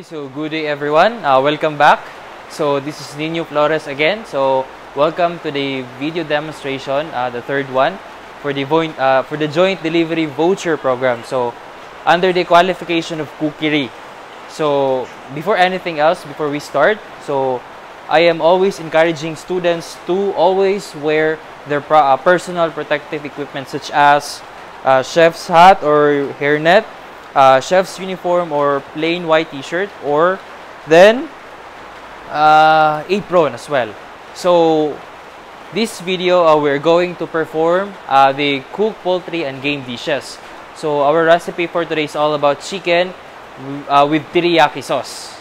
so good day everyone. Welcome back. So this is Nino Flores again. So welcome to the video demonstration, the third one for the joint delivery voucher program. So under the qualification of cookery. So before anything else, before we start, so I am always encouraging students to always wear their personal protective equipment such as chef's hat or hairnet, chef's uniform or plain white t-shirt, or then apron as well. So this video we're going to perform the cooked poultry and game dishes. So our recipe for today is all about chicken with teriyaki sauce.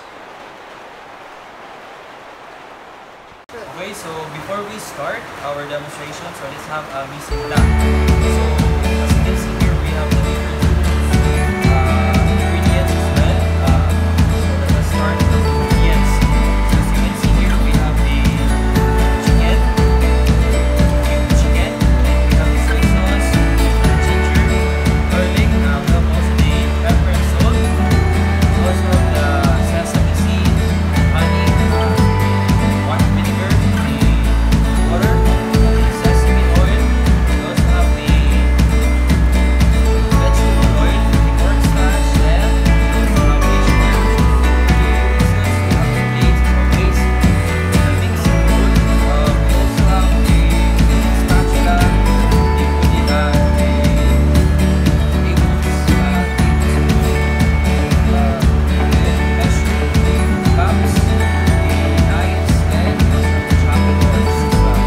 Okay, so before we start our demonstration, so let's have a missing black. So as you can see here, we have the different ingredients as well. So let us start with the ingredients. So as you can see here, we have the chicken, and we have the soy sauce, ginger, garlic. We have also the pepper and salt. We also have the sesame seed, honey, white vinegar, water, sesame oil. We also have the vegetable oil, the cornstarch, and we also have the sugar. We have the plates for base, the mixing bowl. We also have the spatula, the measuring cups, the knives, and we also have the chopping boards as well.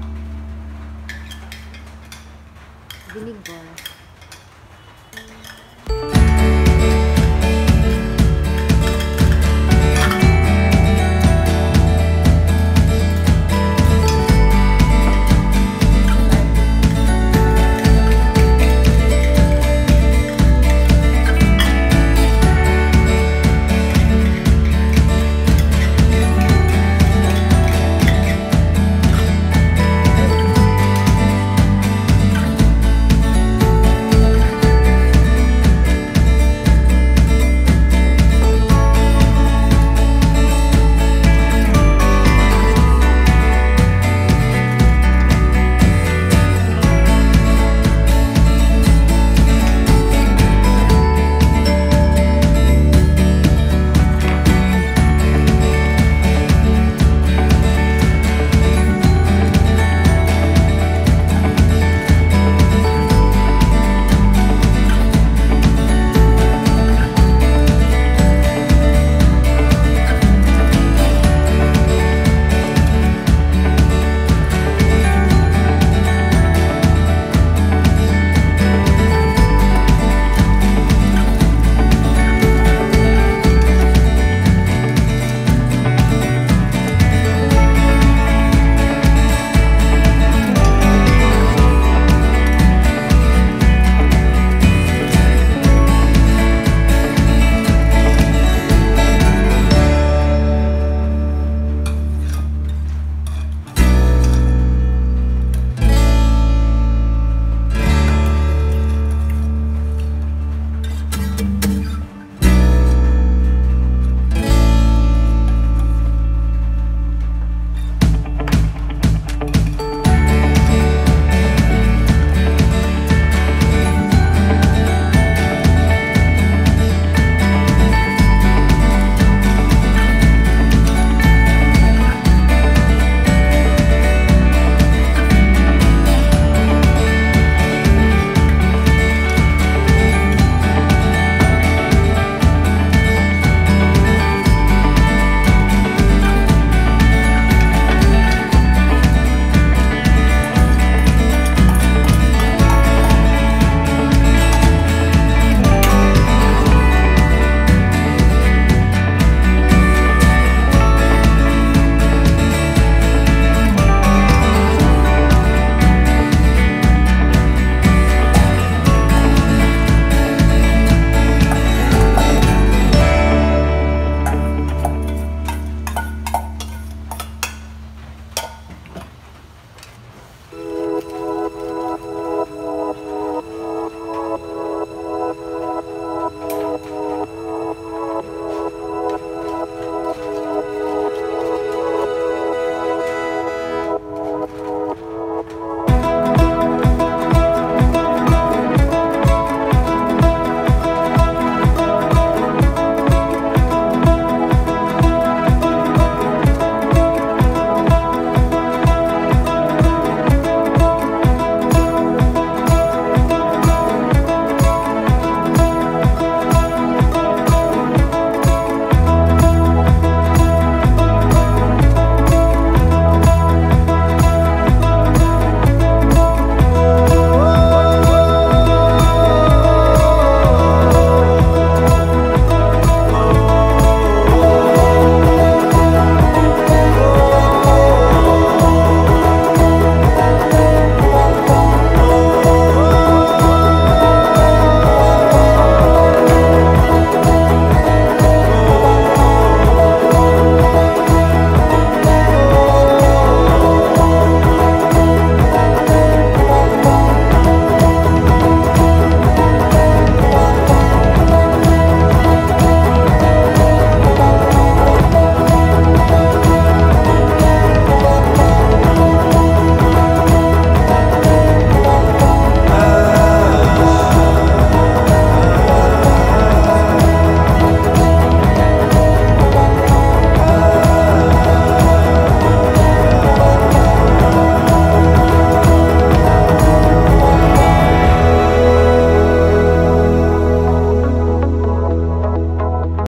Vinegar.